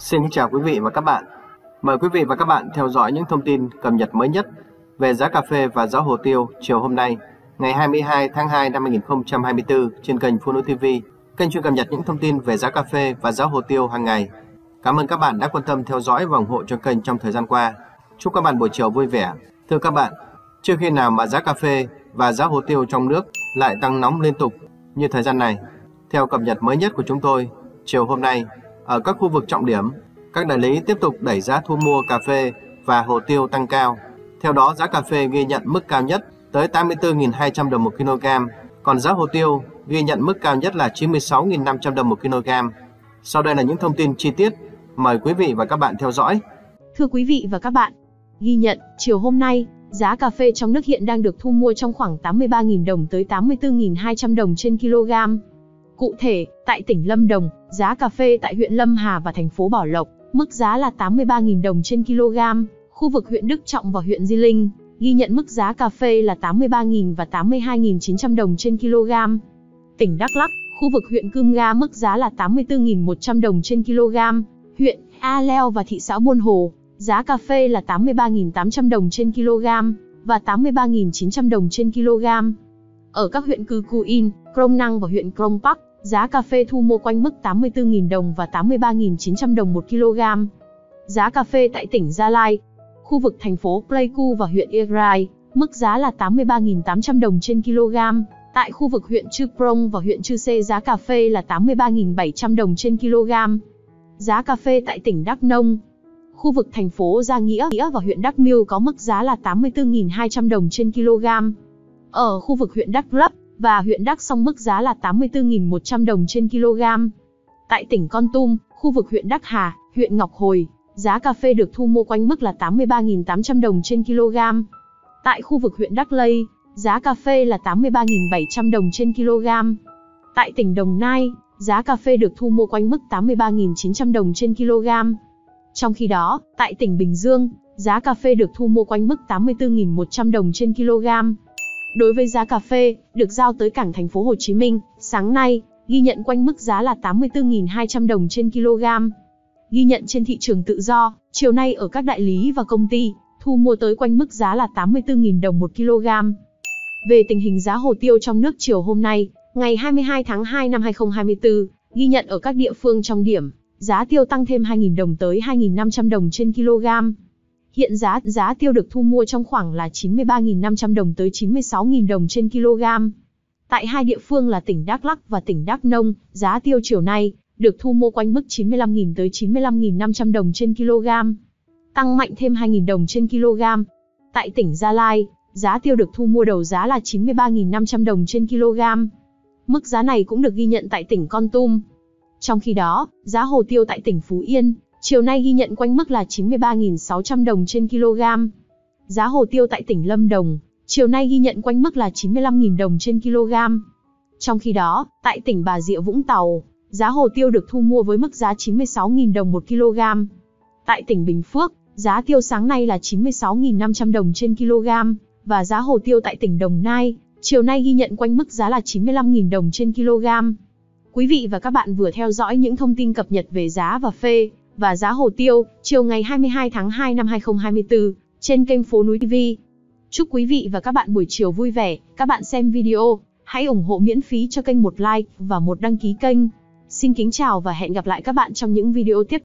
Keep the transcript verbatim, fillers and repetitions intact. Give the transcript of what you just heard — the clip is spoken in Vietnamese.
Xin kính chào quý vị và các bạn. Mời quý vị và các bạn theo dõi những thông tin cập nhật mới nhất về giá cà phê và giá hồ tiêu chiều hôm nay, ngày hai mươi hai tháng hai năm hai nghìn không trăm hai mươi tư trên kênh Phu Nữ ti vi, kênh chuyên cập nhật những thông tin về giá cà phê và giá hồ tiêu hàng ngày. Cảm ơn các bạn đã quan tâm theo dõi và ủng hộ cho kênh trong thời gian qua. Chúc các bạn buổi chiều vui vẻ. Thưa các bạn, chưa khi nào mà giá cà phê và giá hồ tiêu trong nước lại tăng nóng liên tục như thời gian này. Theo cập nhật mới nhất của chúng tôi, chiều hôm nay, ở các khu vực trọng điểm, các đại lý tiếp tục đẩy giá thu mua cà phê và hồ tiêu tăng cao. Theo đó, giá cà phê ghi nhận mức cao nhất tới tám mươi tư nghìn hai trăm đồng một kg, còn giá hồ tiêu ghi nhận mức cao nhất là chín mươi sáu nghìn năm trăm đồng một kg. Sau đây là những thông tin chi tiết, mời quý vị và các bạn theo dõi. Thưa quý vị và các bạn, ghi nhận chiều hôm nay, giá cà phê trong nước hiện đang được thu mua trong khoảng tám mươi ba nghìn đồng tới tám mươi tư nghìn hai trăm đồng trên kg. Cụ thể, tại tỉnh Lâm Đồng, giá cà phê tại huyện Lâm Hà và thành phố Bảo Lộc, mức giá là tám mươi ba nghìn đồng trên kg. Khu vực huyện Đức Trọng và huyện Di Linh, ghi nhận mức giá cà phê là tám mươi ba nghìn và tám mươi hai nghìn chín trăm đồng trên kg. Tỉnh Đắk Lắk, khu vực huyện Cơm Ga mức giá là tám mươi tư nghìn một trăm đồng trên kg. Huyện A Leo và thị xã Buôn Hồ, giá cà phê là tám mươi ba nghìn tám trăm đồng trên kg và tám mươi ba nghìn chín trăm đồng trên kg. Ở các huyện Cư Cu In, Krông Năng và huyện Krông Park, giá cà phê thu mua quanh mức tám mươi tư nghìn đồng và tám mươi ba nghìn chín trăm đồng một kg. Giá cà phê tại tỉnh Gia Lai, khu vực thành phố Pleiku và huyện Iagrai, mức giá là tám mươi ba nghìn tám trăm đồng trên kg. Tại khu vực huyện Chư Prong và huyện Chư Sê, giá cà phê là tám mươi ba nghìn bảy trăm đồng trên kg. Giá cà phê tại tỉnh Đắk Nông, khu vực thành phố Gia Nghĩa và huyện Đắk Miêu có mức giá là tám mươi tư nghìn hai trăm đồng trên kg. Ở khu vực huyện Đắk Lắk và huyện Đắk Song mức giá là tám mươi tư nghìn một trăm đồng trên kg. Tại tỉnh Kon Tum, khu vực huyện Đắk Hà, huyện Ngọc Hồi, giá cà phê được thu mua quanh mức là tám mươi ba nghìn tám trăm đồng trên kg. Tại khu vực huyện Đắk Lây, giá cà phê là tám mươi ba nghìn bảy trăm đồng trên kg. Tại tỉnh Đồng Nai, giá cà phê được thu mua quanh mức tám mươi ba nghìn chín trăm đồng trên kg. Trong khi đó, tại tỉnh Bình Dương, giá cà phê được thu mua quanh mức tám mươi tư nghìn một trăm đồng trên kg. Đối với giá cà phê được giao tới cảng thành phố Hồ Chí Minh, sáng nay, ghi nhận quanh mức giá là tám mươi tư nghìn hai trăm đồng trên kg. Ghi nhận trên thị trường tự do, chiều nay ở các đại lý và công ty, thu mua tới quanh mức giá là tám mươi tư nghìn đồng một kg. Về tình hình giá hồ tiêu trong nước chiều hôm nay, ngày hai mươi hai tháng hai năm hai nghìn không trăm hai mươi tư, ghi nhận ở các địa phương trong điểm, giá tiêu tăng thêm hai nghìn đồng tới hai nghìn năm trăm đồng trên kg. Hiện giá giá tiêu được thu mua trong khoảng là chín mươi ba nghìn năm trăm đồng tới chín mươi sáu nghìn đồng trên kg. Tại hai địa phương là tỉnh Đắk Lắk và tỉnh Đắk Nông, giá tiêu chiều nay được thu mua quanh mức chín mươi lăm nghìn tới chín mươi lăm nghìn năm trăm đồng trên kg, tăng mạnh thêm hai nghìn đồng trên kg. Tại tỉnh Gia Lai, giá tiêu được thu mua đầu giá là chín mươi ba nghìn năm trăm đồng trên kg. Mức giá này cũng được ghi nhận tại tỉnh Kon Tum. Trong khi đó, giá hồ tiêu tại tỉnh Phú Yên chiều nay ghi nhận quanh mức là chín mươi ba nghìn sáu trăm đồng trên kg. Giá hồ tiêu tại tỉnh Lâm Đồng chiều nay ghi nhận quanh mức là chín mươi lăm nghìn đồng trên kg. Trong khi đó, tại tỉnh Bà Rịa Vũng Tàu, giá hồ tiêu được thu mua với mức giá chín mươi sáu nghìn đồng một kg. Tại tỉnh Bình Phước, giá tiêu sáng nay là chín mươi sáu nghìn năm trăm đồng trên kg, và giá hồ tiêu tại tỉnh Đồng Nai chiều nay ghi nhận quanh mức giá là chín mươi lăm nghìn đồng trên kg. Quý vị và các bạn vừa theo dõi những thông tin cập nhật về giá cà phê và giá hồ tiêu chiều ngày hai mươi hai tháng hai năm hai nghìn không trăm hai mươi tư trên kênh Phố Núi ti vi. Chúc quý vị và các bạn buổi chiều vui vẻ. Các bạn xem video, hãy ủng hộ miễn phí cho kênh một like và một đăng ký kênh. Xin kính chào và hẹn gặp lại các bạn trong những video tiếp